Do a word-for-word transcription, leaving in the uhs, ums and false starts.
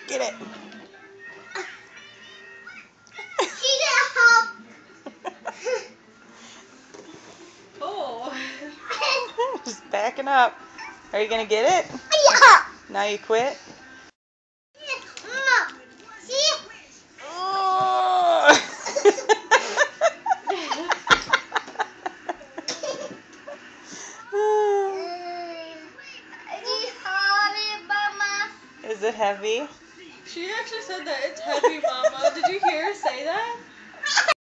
Get it. She got help. Oh. Just backing up. Are you gonna get it? Yeah. Now you quit? Mom, see? Oh. Is it heavy? She actually said that it's heavy, Mama. Did you hear her say that?